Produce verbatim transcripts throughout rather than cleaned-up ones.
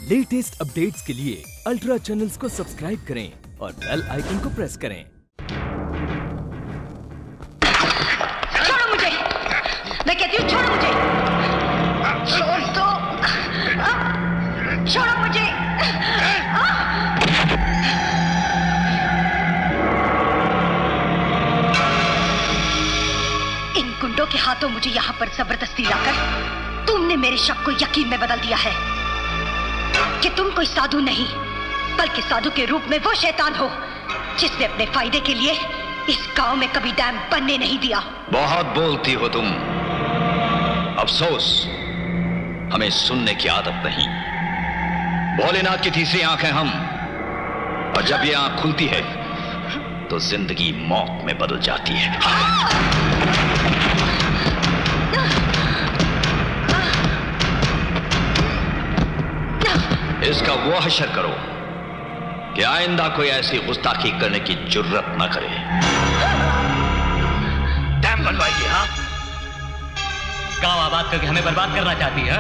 Latest updates के लिए ultra channels को सब्सक्राइब करें और बेल आइकन को प्रेस करें। छोड़ो मुझे, मैं कहती हूँ छोड़ो मुझे, छोड़ दो, छोड़ो मुझे। इन गुंडों के हाथों मुझे यहाँ पर जबरदस्ती लाकर तुमने मेरे शक को यकीन में बदल दिया है कि तुम कोई साधु नहीं बल्कि साधु के रूप में वो शैतान हो जिसने अपने फायदे के लिए इस गांव में कभी डैम बनने नहीं दिया। बहुत बोलती हो तुम, अफसोस हमें सुनने की आदत नहीं। भोलेनाथ की तीसरी आंखें हम, और जब ये आंख खुलती है तो जिंदगी मौत में बदल जाती है। इसका वो हशर करो कि आइंदा कोई ऐसी गुस्ताखी करने की जुर्रत न करे। डैम बनवाएगी? हाँ, गांव आबाद करके हमें बर्बाद करना चाहती है।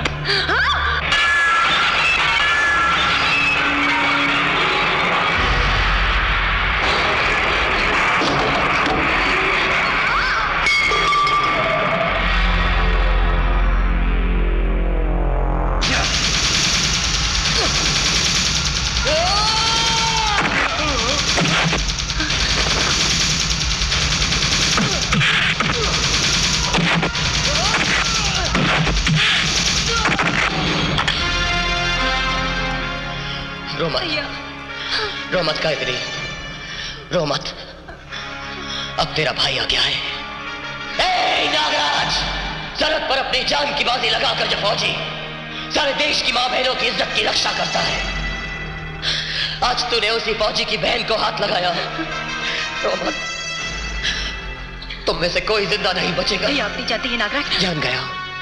रो मत, रो मत गायत्री, रो मत। अब तेरा भाई आ गया है। ए नागराज, सरहद पर अपनी जान की बाजी लगाकर जब फौजी सारे देश की मां बहनों की इज्जत की रक्षा करता है, आज तूने उसी फौजी की बहन को हाथ लगाया है। रो मत, तुम में से कोई जिंदा नहीं बचेगा। ये आप नहीं चाहती है नागराज? जान गया,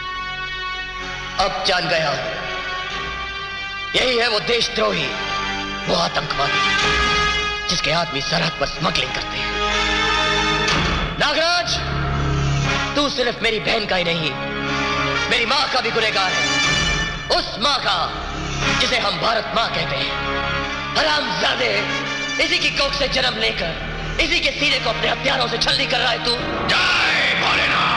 अब जान गया। यही है वो देशद्रोही, वो आतंकवादी जिसके आदमी सरहद पर स्मगलिंग करते हैं। नागराज, तू सिर्फ मेरी बहन का ही नहीं, मेरी मां का भी गुनहगार है। उस मां का जिसे हम भारत मां कहते हैं। हरामजादे, इसी की कोख से जन्म लेकर इसी के सीने को अपने हथियारों से छलनी कर रहा है तू। जय भोलेनाथ।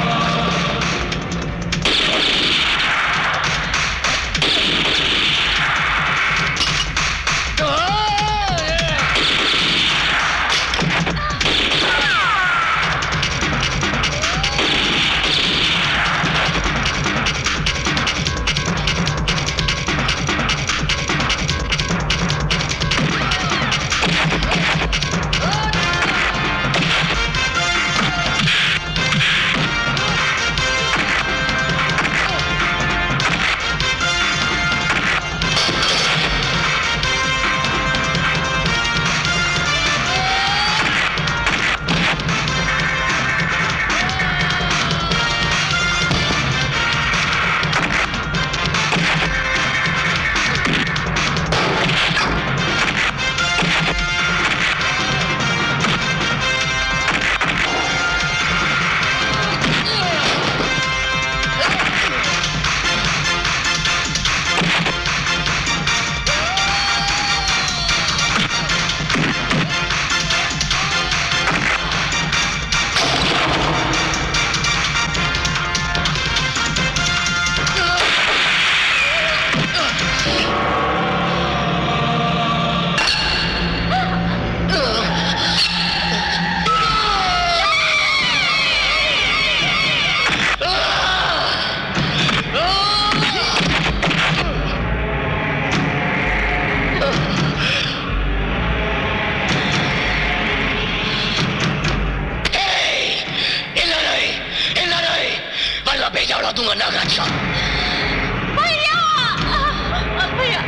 भेजा उड़ा दूंगा नागराज का। भैया, भैया,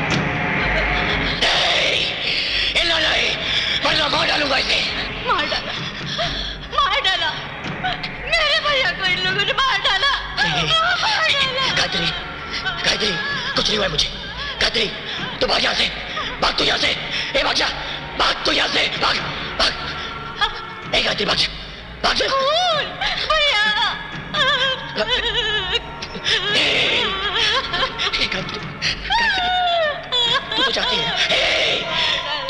इल्ला नहीं, वरना मार डालूंगा इसे। मार डाला, मार डाला, मेरे भैया को इन लोगों ने मार डाला। गायत्री, गायत्री, कुछ नहीं हुआ मुझे। गायत्री, तू भाग यहाँ से, भाग तू यहाँ से, ए भाग जा, भाग तू यहाँ से, भाग, भाग, ए गायत्री भाग जा, भाग जा। भैया, गायत्री, गायत्री,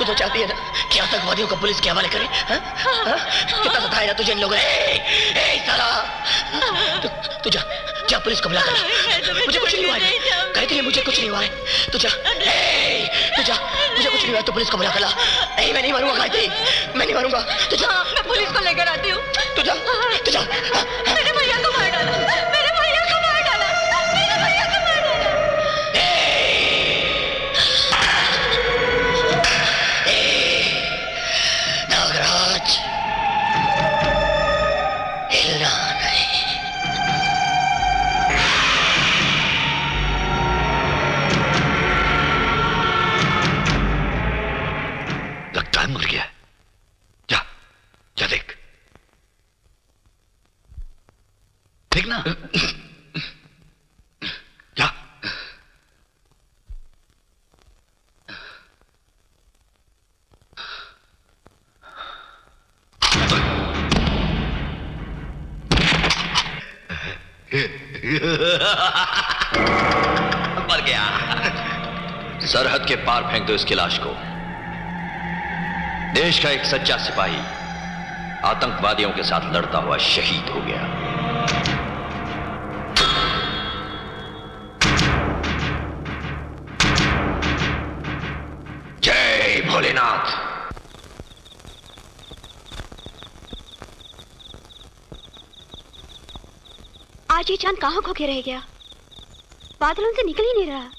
तू तो चाहती है ना कि आतंकवादियों को पुलिस के हवाले करे? हाँ? हाँ? कितना सताया ना तुझे इन लोगों ने? ए, ए, साला तू, तू जा जा पुलिस को बुला कर ला। मुझे कुछ नहीं हुआ है, कहती है मुझे कुछ नहीं हुआ है। तू जा, ए, तू जा, मुझे कुछ नहीं हुआ, तू पुलिस को बुला कर ला। ए, मैं नहीं मारूंगा गायत्री, मैं नहीं मारूंगा। तू जा, मैं पुलिस को लेकर आती हूँ। तू जा, तू जा। मेरे भैया को मार डाला, मेरे भैया को मार डाला, मेरे भैया को मार डाला। नागराज, हिलना नहीं। लगता है मर गया। जा, जा देख, देख ना, जा। मर गया। सरहद के पार फेंक दो इसकी लाश को। देश का एक सच्चा सिपाही आतंकवादियों के साथ लड़ता हुआ शहीद हो गया। जय भोलेनाथ। आज ये चांद कहाँ खो के रह गया? बादलों से निकल ही नहीं रहा।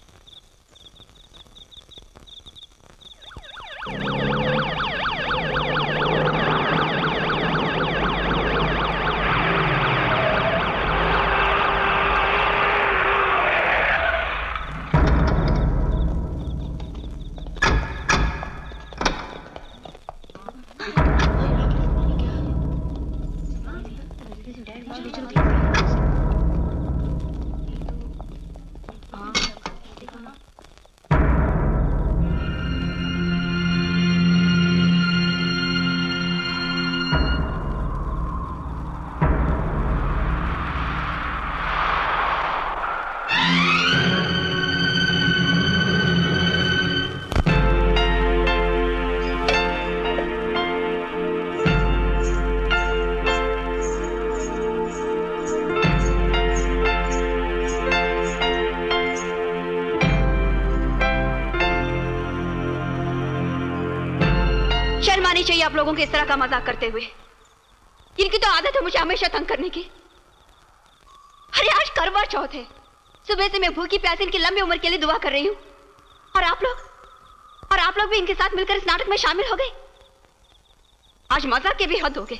चाहिए आप लोगों के इस तरह का मजाक करते हुए। इनकी तो आदत है मुझे हमेशा तंग करने की। अरे आज करवा चौथ है, सुबह से मैं भूखी प्यासी इनकी लंबी उम्र के लिए दुआ कर रही हूँ, और आप लोग और आप लोग भी इनके साथ मिलकर इस नाटक में शामिल हो गए। आज मजाक के भी हद हो गए।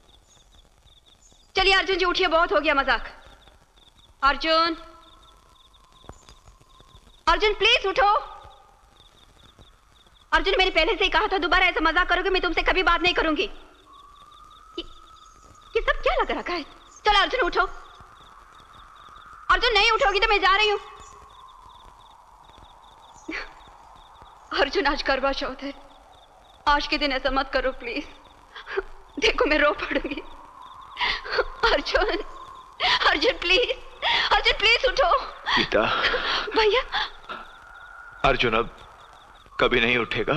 चलिए अर्जुन जी उठिए, बहुत हो गया मजाक। अर्जुन अर्जुन प्लीज उठो। अर्जुन मैंने पहले से ही कहा था दोबारा ऐसा मजाक करोगे मैं तुमसे कभी बात नहीं करूंगी। ये, ये सब क्या लग रखा है? चलो अर्जुन उठो। अर्जुन नहीं उठोगी तो मैं जा रही हूं। अर्जुन आज करवा चौथ है, आज के दिन ऐसा मत करो प्लीज। देखो मैं रो पड़ूंगी। अर्जुन अर्जुन प्लीज, अर्जुन प्लीज उठो। गीता भैया। अर्जुन अब कभी नहीं उठेगा।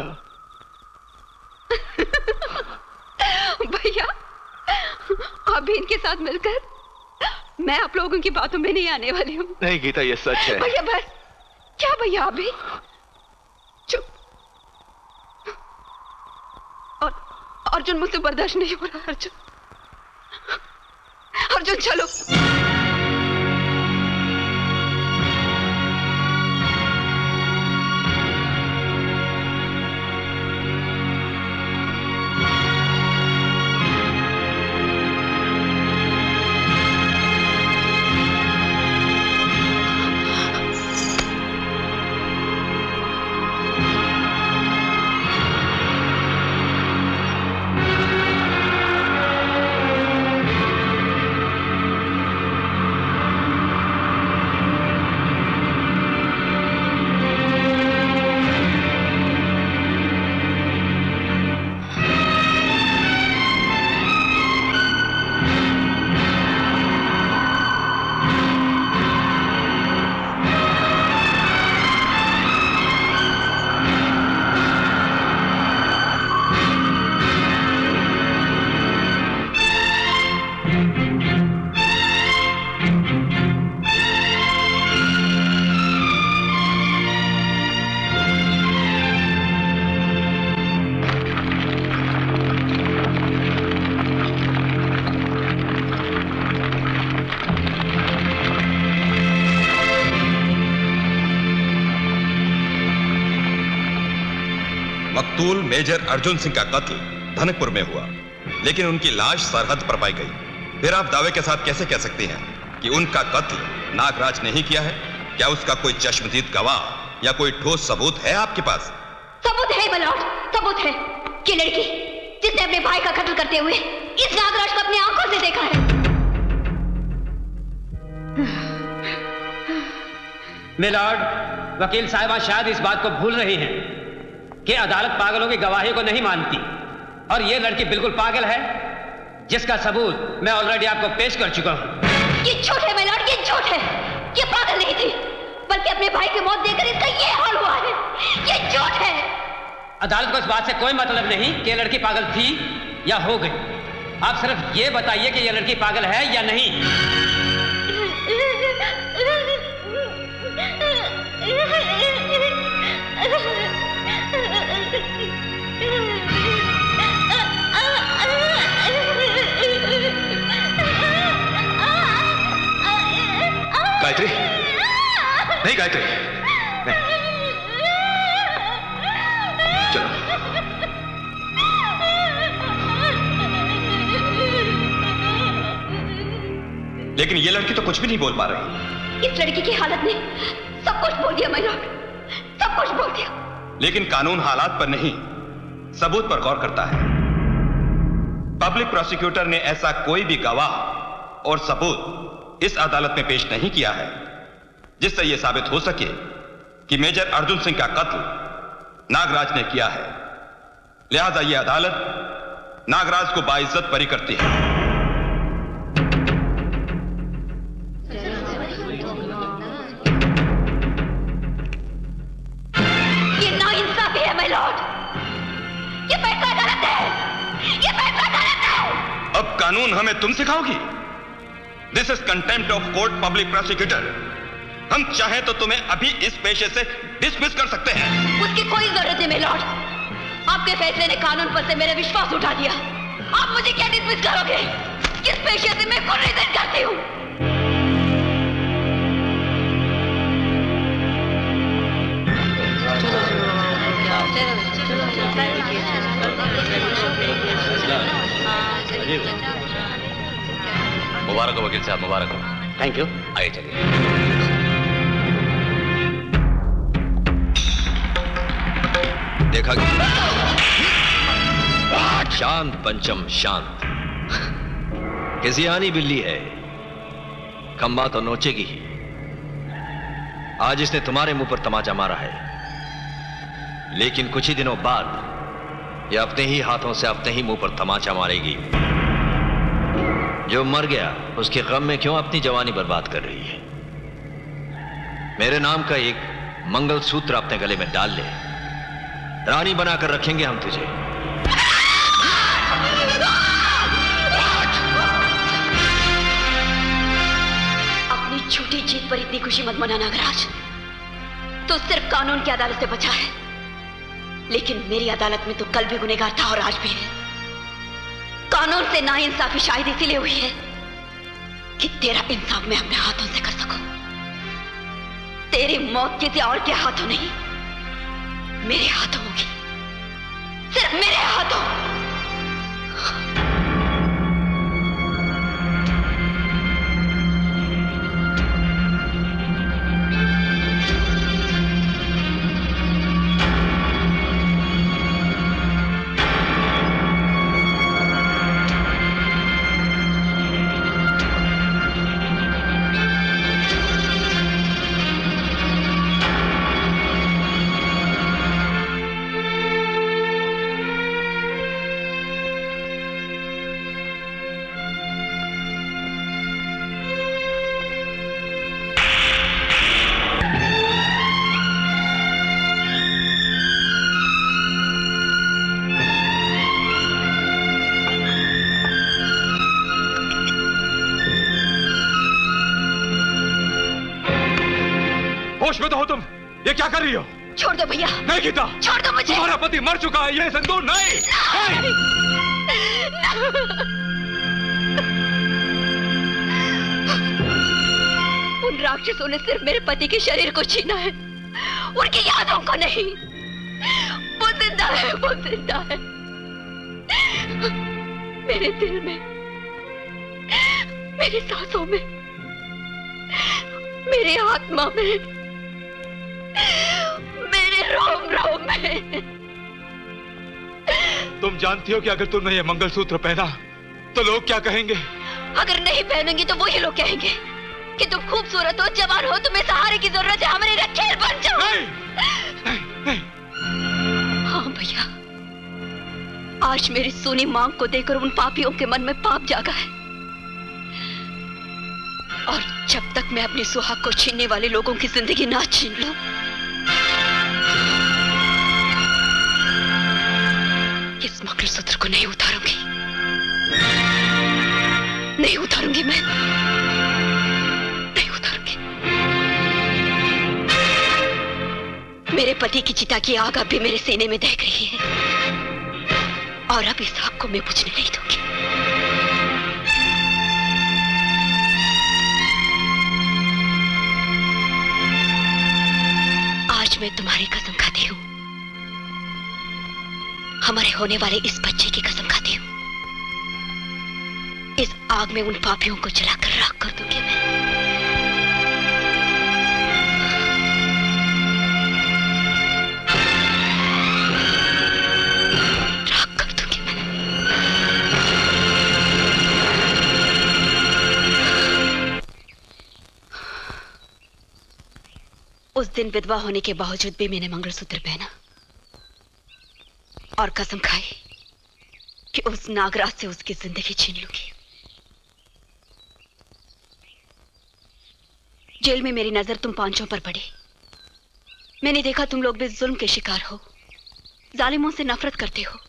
भैया अभी इनके साथ मिलकर मैं आप लोगों की बातों में नहीं आने वाली हूँ। नहीं गीता ये सच है। भैया बस। क्या भैया अभी चुप। और अर्जुन मुझसे बर्दाश्त नहीं हो रहा। अर्जुन अर्जुन चलो। मकतूल मेजर अर्जुन सिंह का कत्ल धनकपुर में हुआ, लेकिन उनकी लाश सरहद पर पाई गई। फिर आप दावे के साथ कैसे कह सकती हैं कि उनका कत्ल नागराज ने ही किया है? क्या उसका कोई चश्मदीद गवाह या कोई ठोस सबूत है आपके पास? सबूत है मलॉर्ड, सबूत है कि लड़की जिसने अपने भाई का कत्ल करते हुए इस नागराज को अपनी आंखों से देखा है। मिलॉर्ड, वकील साहिबा शायद इस बात को भूल रही हैं कि अदालत पागलों की गवाही को नहीं मानती, और यह लड़की बिल्कुल पागल है, जिसका सबूत मैं ऑलरेडी आपको पेश कर चुका हूं। ये झूठ है मिलॉर्ड, ये झूठ है। ये पागल नहीं थी, बल्कि अपने भाई की मौत देखकर इसका ये हाल हुआ है। ये झूठ है। अदालत को इस बात से कोई मतलब नहीं कि लड़की पागल थी या हो गई। आप सिर्फ ये बताइए कि यह लड़की पागल है या नहीं। गायत्री, नहीं गायत्री, नहीं। चलो। लेकिन ये लड़की तो कुछ भी नहीं बोल पा रही। इस लड़की की हालत ने सब कुछ बोल दिया माय लॉर्ड, सब कुछ बोल दिया। लेकिन कानून हालात पर नहीं, सबूत पर गौर करता है। पब्लिक प्रोसिक्यूटर ने ऐसा कोई भी गवाह और सबूत इस अदालत में पेश नहीं किया है जिससे यह साबित हो सके कि मेजर अर्जुन सिंह का कत्ल नागराज ने किया है। लिहाजा यह अदालत नागराज को बाइज्जत बरी करती है। ये नाइंसाफी है माय लॉर्ड, ये फैसला गलत है, ये फैसला गलत है। अब कानून हमें तुम सिखाओगी? This is contempt of court public prosecutor. हम चाहें तो तुम्हें अभी इस पेशे से डिसमिस कर सकते हैं। उसकी कोई जरूरत नहीं मेरे लॉर्ड, आपके फैसले ने कानून पर से मेरा विश्वास उठा दिया। आप मुझे क्या डिसमिस करोगे? किस पेशे से मैं कौन रिजाइन करती हूँ? मुबारक हो वकील साहब, मुबारक हो। Thank you. आइए चलिए। देखा गया। शांत पंचम शांत। किसी आनी बिल्ली है, खंबा तो नोचेगी ही। आज इसने तुम्हारे मुंह पर तमाचा मारा है, लेकिन कुछ ही दिनों बाद यह अपने ही हाथों से अपने ही मुंह पर तमाचा मारेगी। जो मर गया उसके गम में क्यों अपनी जवानी बर्बाद कर रही है? मेरे नाम का एक मंगलसूत्र अपने गले में डाल ले, रानी बनाकर रखेंगे हम तुझे। अपनी छोटी जीत पर इतनी खुशी मत मना नागराज। तो सिर्फ कानून की अदालत से बचा है, लेकिन मेरी अदालत में तो कल भी गुनहगार था और आज भी है। कानून से नाइंसाफी शायद इसीलिए हुई है कि तेरा इंसाफ मैं अपने हाथों से कर सकूं। तेरी मौत किसी और के हाथों नहीं, मेरे हाथों होगी, सिर्फ मेरे हाथों। होश में तो हो तुम? ये क्या कर रही हो? छोड़ दो भैया। नहीं गीता, छोड़ दो मुझे। तुम्हारा पति मर चुका है, ये संदूर नहीं, नहीं। उन राक्षसों ने सिर्फ मेरे पति के शरीर को छीना है, उनकी यादों को नहीं। वो जिंदा जिंदा है, वो जिंदा है। मेरे दिल में, मेरी सांसों में, मेरी आत्मा में, मेरे रोम रोम में। तुम जानती हो कि अगर तुमने ये मंगलसूत्र पहना तो लोग क्या कहेंगे? अगर नहीं पहनूंगी तो वही लोग कहेंगे कि तुम खूबसूरत हो, जवान हो, तुम्हें सहारे की जरूरत है, हमारे रखेल बन जाओ। नहीं, नहीं, नहीं। हाँ भैया, आज मेरी सोनी मांग को देखकर उन पापियों के मन में पाप जागा है, और जब तक मैं अपनी सुहाग को छीनने वाले लोगों की जिंदगी ना छीन लूं, इस मंगलसूत्र को नहीं उतारूंगी, नहीं उतारूंगी मैं, नहीं उतारूंगी। मेरे पति की चिता की आग अब भी मेरे सीने में दहक रही है, और अब इस आग को मैं बुझने नहीं दूंगी। आज मैं तुम्हारी कसम खाती हूं, हमारे होने वाले इस बच्चे की कसम खाती हूं, इस आग में उन पापियों को जलाकर राख कर दूंगी मैं। राख कर दूंगी मैं। उस दिन विधवा होने के बावजूद भी मैंने मंगलसूत्र पहना और कसम खाई कि उस नागराज से उसकी जिंदगी छीन लूंगी। जेल में मेरी नजर तुम पांचों पर पड़ी। मैंने देखा तुम लोग भी जुल्म के शिकार हो, जालिमों से नफरत करते हो।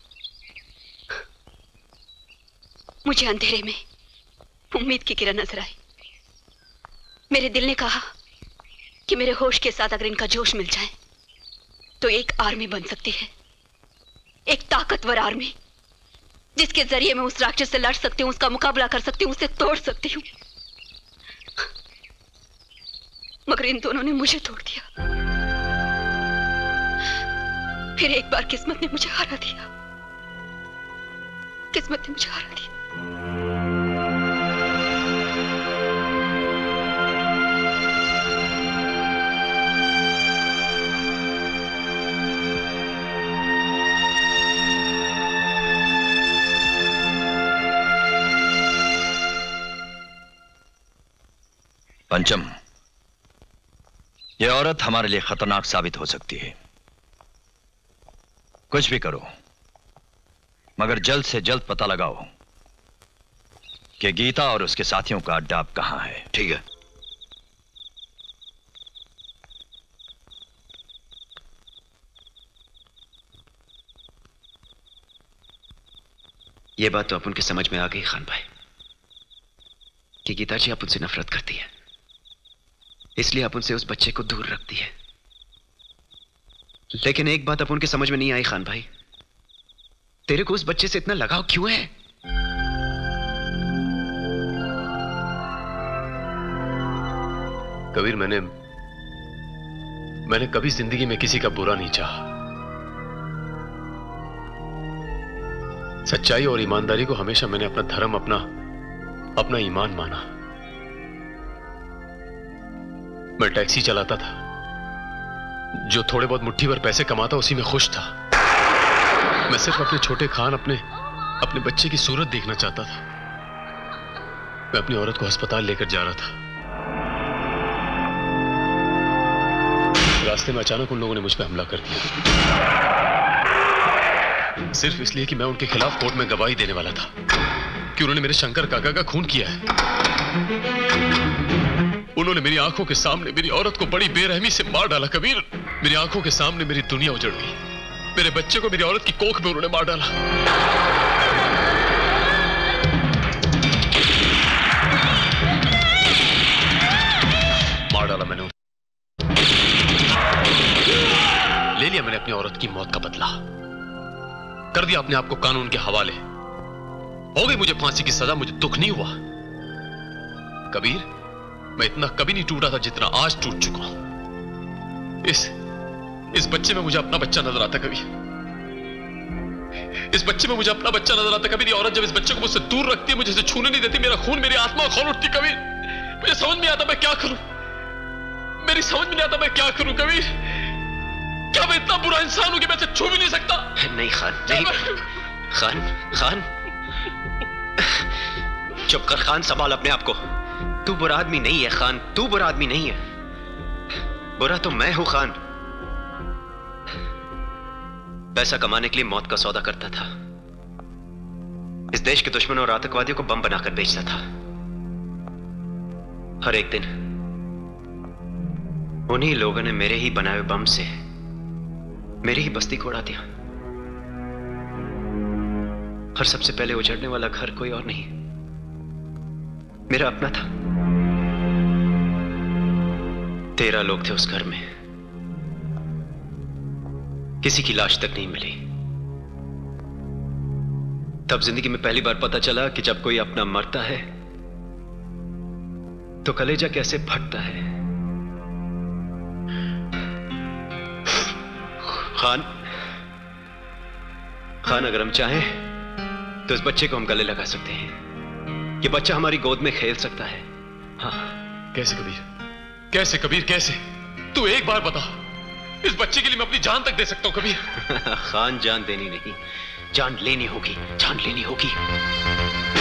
मुझे अंधेरे में उम्मीद की किरण नजर आई। मेरे दिल ने कहा कि मेरे होश के साथ अगर इनका जोश मिल जाए तो एक आर्मी बन सकती है, एक ताकतवर आर्मी, जिसके जरिए मैं उस राक्षस से लड़ सकती हूं, उसका मुकाबला कर सकती हूं, उसे तोड़ सकती हूं। मगर इन दोनों ने मुझे तोड़ दिया। फिर एक बार किस्मत ने मुझे हरा दिया, किस्मत ने मुझे हरा दिया। पंचम, यह औरत हमारे लिए खतरनाक साबित हो सकती है। कुछ भी करो, मगर जल्द से जल्द पता लगाओ कि गीता और उसके साथियों का अड्डा अब कहां है। ठीक है। यह बात तो आप उनके समझ में आ गई खान भाई कि गीता जी आप उनसे नफरत करती है, इसलिए आप उनसे उस बच्चे को दूर रखती है। लेकिन एक बात अब उनके समझ में नहीं आई खान भाई, तेरे को उस बच्चे से इतना लगाव क्यों है? कबीर, मैंने मैंने कभी जिंदगी में किसी का बुरा नहीं चाहा। सच्चाई और ईमानदारी को हमेशा मैंने अपना धर्म, अपना अपना ईमान माना। मैं टैक्सी चलाता था, जो थोड़े बहुत मुट्ठी भर पैसे कमाता उसी में खुश था। मैं सिर्फ अपने छोटे खान, अपने अपने बच्चे की सूरत देखना चाहता था। मैं अपनी औरत को अस्पताल लेकर जा रहा था। रास्ते में अचानक उन लोगों ने मुझ पर हमला कर दिया, सिर्फ इसलिए कि मैं उनके खिलाफ कोर्ट में गवाही देने वाला था कि उन्होंने मेरे शंकर काका का खून किया है। उन्होंने मेरी आंखों के सामने मेरी औरत को बड़ी बेरहमी से मार डाला। कबीर, मेरी आंखों के सामने मेरी दुनिया उजड़ गई। मेरे बच्चे को मेरी औरत की कोख में उन्होंने मार डाला। मार डाला मैंने, ले लिया मैंने अपनी औरत की मौत का बदला, कर दिया अपने आप को कानून के हवाले। हो गई मुझे फांसी की सजा, मुझे दुख नहीं हुआ। कबीर, मैं इतना कभी नहीं टूटा था जितना आज टूट चुका हूं। इस इस बच्चे में मुझे अपना बच्चा नजर आता। कबीर, इस बच्चे में मुझे अपना बच्चा नजर आता। कबीर ये औरत जब इस बच्चे को मुझसे दूर रखती है, मुझे इसे छूने नहीं देती, मेरा खून मेरी आत्मा खोल उठती। कबीर मुझे समझ नहीं आता मैं क्या करूं, मेरी समझ में नहीं आता मैं क्या करूं। कबीर क्या मैं इतना बुरा इंसान हूं कि मैं इसे छू भी नहीं सकता? नहीं खान, नहीं। खान, खान चुप कर खान, संभाल अपने आप को। तू बुरा आदमी नहीं है खान, तू बुरा आदमी नहीं है, बुरा तो मैं हूं खान। पैसा कमाने के लिए मौत का सौदा करता था, इस देश के दुश्मनों और आतंकवादियों को बम बनाकर बेचता था। हर एक दिन उन्हीं लोगों ने मेरे ही बनाए हुए बम से मेरी ही बस्ती को उड़ा दिया। और सबसे पहले उजड़ने वाला घर कोई और नहीं, मेरा अपना था। तेरह लोग थे उस घर में, किसी की लाश तक नहीं मिली। तब जिंदगी में पहली बार पता चला कि जब कोई अपना मरता है तो कलेजा कैसे फटता है। खान, खान अगर हम चाहें तो इस बच्चे को हम गले लगा सकते हैं। ये बच्चा हमारी गोद में खेल सकता है। हाँ। कैसे कबीर, कैसे कबीर, कैसे? तू एक बार बता, इस बच्चे के लिए मैं अपनी जान तक दे सकता हूं कबीर। खान जान देनी नहीं, जान लेनी होगी, जान लेनी होगी।